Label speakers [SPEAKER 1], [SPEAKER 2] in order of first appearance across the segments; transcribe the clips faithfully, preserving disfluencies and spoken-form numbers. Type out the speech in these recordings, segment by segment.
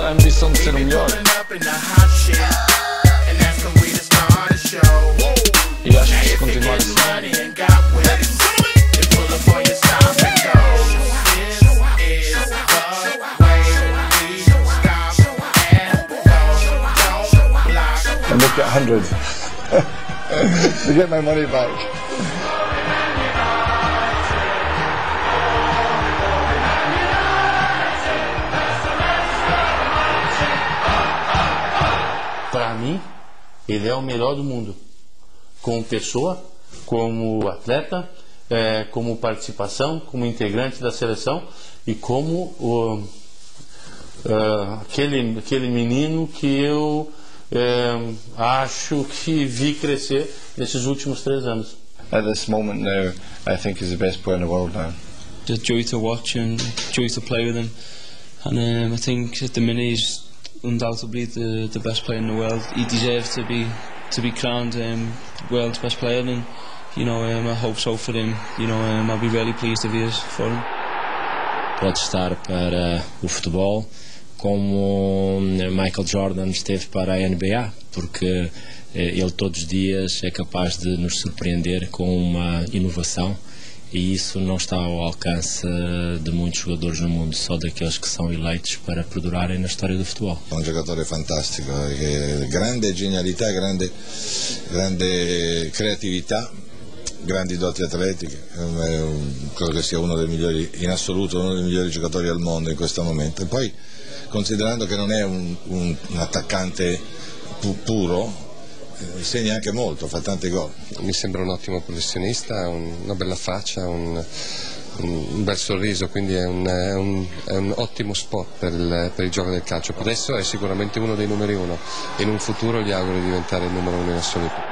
[SPEAKER 1] a ambição de ser o melhor. E acho que se continuar assim,
[SPEAKER 2] I make it a hundred to get my money back.
[SPEAKER 3] Para mim, ele é o melhor do mundo, como pessoa, como atleta, é, como participação, como integrante da seleção e como o, uh, aquele, aquele menino que eu é, acho que vi crescer nesses últimos três anos.
[SPEAKER 2] At this moment now, I think he's the best player in the world now.
[SPEAKER 4] Just joy to watch and joy to play with him, and um, I think at the minute he's undoubtedly the the best player in the world. He deserves to be to be crowned um, world's best player, and you know um, I hope so for him. You know um, I'll be really pleased if he is for him.
[SPEAKER 5] Pode estar para o futebol como Michael Jordan esteve para a N B A, porque ele todos os dias é capaz de nos surpreender com uma inovação, e isso não está ao alcance de muitos jogadores no mundo, só daqueles que são eleitos para perdurarem na história do futebol.
[SPEAKER 6] É um jogador fantástico, grande genialità, grande, grande creatività, grandi doti atletiche, credo che sia uno dei migliori, in assoluto uno dei migliori giocatori al mondo in questo momento. E poi, considerando che non è un, un, un attaccante pu puro, eh, segna anche molto, fa tanti gol.
[SPEAKER 7] Mi sembra un ottimo professionista, un, una bella faccia, un, un bel sorriso, quindi è un, è un, è un ottimo spot per il, per il gioco del calcio. Adesso è sicuramente uno dei numeri uno, e in un futuro gli auguro di diventare il numero uno in assoluto.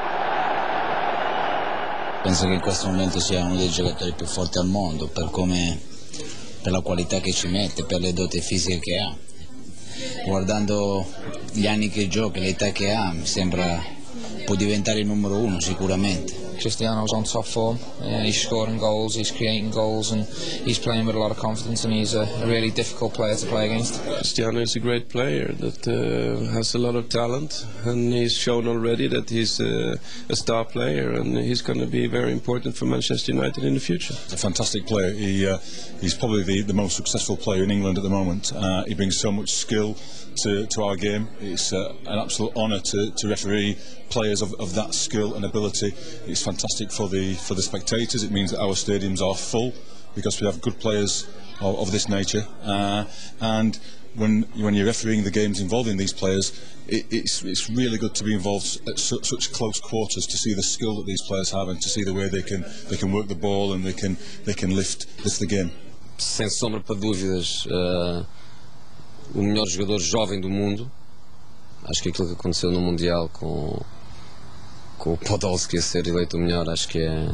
[SPEAKER 8] Penso che in questo momento sia uno dei giocatori più forti al mondo, per come, per la qualità che ci mette, per le doti fisiche che ha. Guardando gli anni che gioca, l'età che ha, mi sembra può diventare il numero uno sicuramente.
[SPEAKER 9] Cristiano's on top form, uh, he's scoring goals, he's creating goals, and he's playing with a lot of confidence, and he's a, a really difficult player to play against.
[SPEAKER 4] Cristiano is a great player that uh, has a lot of talent, and he's shown already that he's uh, a star player, and he's going to be very important for Manchester United in the future.
[SPEAKER 10] He's a fantastic player. He, uh, he's probably the, the most successful player in England at the moment. Uh, he brings so much skill to, to our game. It's uh, an absolute honour to, to referee players of, of that skill and ability. It's fantastic for the for the spectators. It means that our stadiums are full because we have good players of, of this nature. Uh, and when when you're refereeing the games involving these players, it, it's it's really good to be involved at su such close quarters to see the skill that these players have and to see the way they can they can work the ball and they can they can lift lift the game.
[SPEAKER 7] Sem sombra para dúvidas, uh, o melhor jogador jovem do mundo. Acho que aquilo que aconteceu no Mundial com com o Podolski a ser eleito o melhor, acho que é...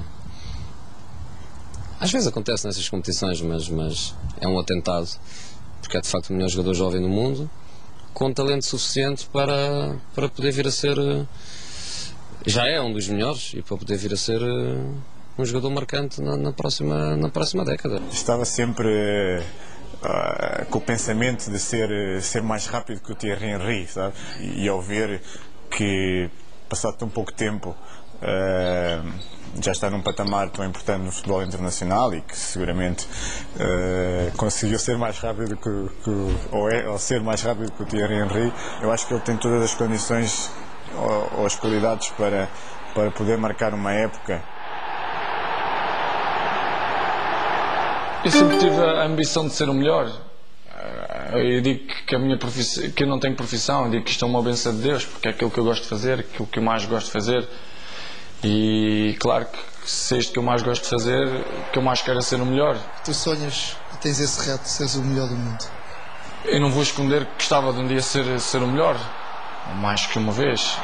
[SPEAKER 7] Às vezes acontece nessas competições, mas, mas é um atentado, porque é de facto o melhor jogador jovem do mundo, com talento suficiente para, para poder vir a ser... Já é um dos melhores, e para poder vir a ser um jogador marcante na, na, próxima, na próxima década.
[SPEAKER 2] Estava sempre uh, com o pensamento de ser, ser mais rápido que o Thierry Henry, sabe? E, e ao ver que passado tão pouco tempo uh, já está num patamar tão importante no futebol internacional e que seguramente uh, conseguiu ser mais rápido que, que ou, é, ou ser mais rápido que o Thierry Henry, eu acho que ele tem todas as condições ou, ou as qualidades para, para poder marcar uma época.
[SPEAKER 1] Eu sempre tive a ambição de ser o melhor. Eu digo que, a minha profissão, que eu não tenho profissão, eu digo que isto é uma bênção de Deus, porque é aquilo que eu gosto de fazer, aquilo que eu mais gosto de fazer. E claro que se é isto que eu mais gosto de fazer, o que eu mais quero é ser o melhor.
[SPEAKER 11] Tu sonhas e tens esse reto de seres o melhor do mundo?
[SPEAKER 1] Eu não vou esconder que gostava de um dia ser, ser o melhor, mais que uma vez.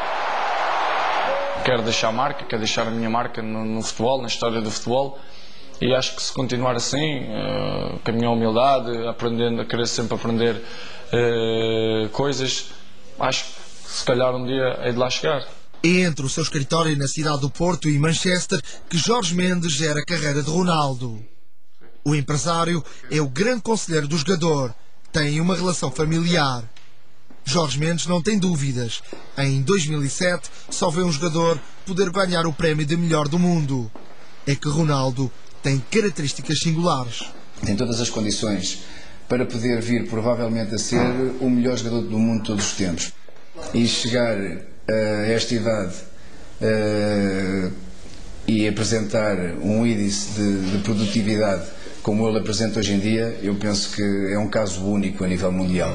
[SPEAKER 1] Quero deixar marca, quero deixar a minha marca no, no futebol, na história do futebol. E acho que se continuar assim, uh, com a minha humildade, aprendendo, a querer sempre aprender uh, coisas, acho que se calhar um dia hei de lá chegar.
[SPEAKER 11] É entre o seu escritório na cidade do Porto e Manchester que Jorge Mendes gera a carreira de Ronaldo. O empresário é o grande conselheiro do jogador, têm uma relação familiar. Jorge Mendes não tem dúvidas. Em dois mil e sete só vê um jogador poder ganhar o prémio de melhor do mundo. É que Ronaldo tem características singulares.
[SPEAKER 12] Tem todas as condições para poder vir provavelmente a ser o melhor jogador do mundo de todos os tempos. E chegar a esta idade uh, e apresentar um índice de, de produtividade como ele apresenta hoje em dia, eu penso que é um caso único a nível mundial.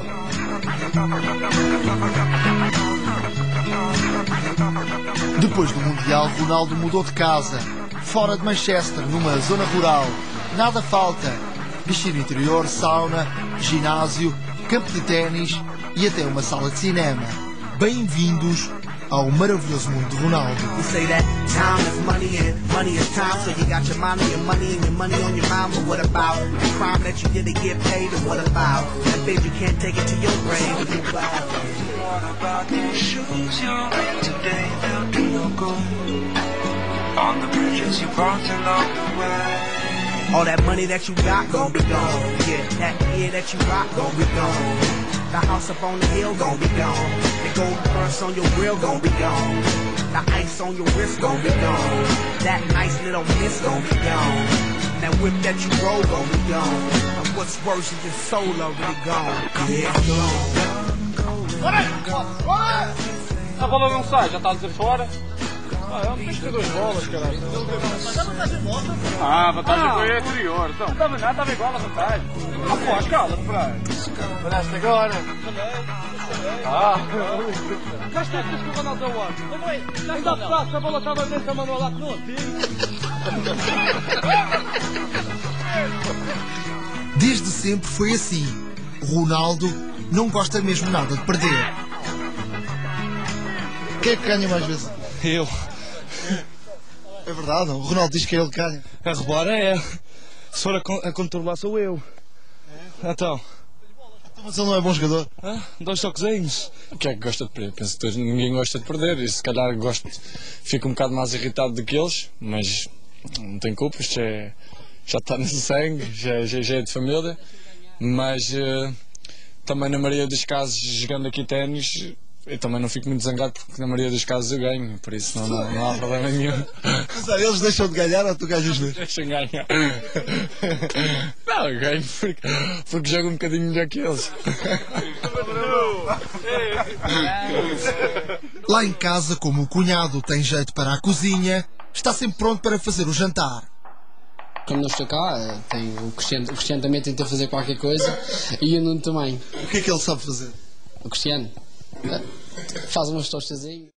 [SPEAKER 11] Depois do Mundial, Ronaldo mudou de casa, fora de Manchester, numa zona rural. Nada falta. Piscina interior, sauna, ginásio, campo de ténis e até uma sala de cinema. Bem-vindos ao maravilhoso mundo de Ronaldo.
[SPEAKER 13] All that money that you got gon' be gone. Yeah, that year that you rock gon' be gone. The house up on the hill gon' be gone. The gold purse on your grill gon' be gone. The ice on your wrist gon' be gone. That nice little miss gon' be gone. That whip that you roll gon' be gone. And what's worse is your soul already gone. Yeah, it's gone.
[SPEAKER 14] A bola não sai, já está a dizer fora. Ah, é um bicho de duas bolas, caralho. Mas a vantagem volta. Ah, a vantagem foi a anterior. Então. Não estava nada, estava igual a vantagem. Ah, pô, escala, Praia. Paraste agora. Ah. Mas tu disse que o Ronaldo é o homem. Não foi? Ainda há bocado, a bola estava dentro da Manuel lá que não
[SPEAKER 11] Desde sempre foi assim. Ronaldo não gosta mesmo nada de perder. Quem é que ganha mais vezes?
[SPEAKER 14] Eu.
[SPEAKER 11] É verdade, o Ronaldo diz que é ele que ganha.
[SPEAKER 14] A rebolar é. Se for a, con a controlar sou eu. É? Então.
[SPEAKER 11] Mas ele não é bom jogador.
[SPEAKER 14] Ah, dois toquezinhos.
[SPEAKER 1] Quem é que gosta de perder? Penso que ninguém gosta de perder. E se calhar gosto, fico um bocado mais irritado do que eles, mas não tem culpa, isto é, já está no sangue, já, já, já é de família. Mas uh, também na maioria dos casos, jogando aqui ténis, eu também não fico muito zangado porque na maioria dos casos eu ganho, por isso não, não, não há problema nenhum.
[SPEAKER 11] Mas aí, eles deixam de ganhar ou tu ganhas mesmo?
[SPEAKER 1] Deixam ganhar. Não, eu ganho porque, porque jogo um bocadinho melhor que eles.
[SPEAKER 11] Lá em casa, como o cunhado tem jeito para a cozinha, está sempre pronto para fazer o jantar.
[SPEAKER 15] Quando não estou cá, tem, o, Cristiano, o Cristiano também tenta fazer qualquer coisa e o Nuno também.
[SPEAKER 11] O que é que ele sabe fazer?
[SPEAKER 15] O Cristiano faz umas tostazinhas.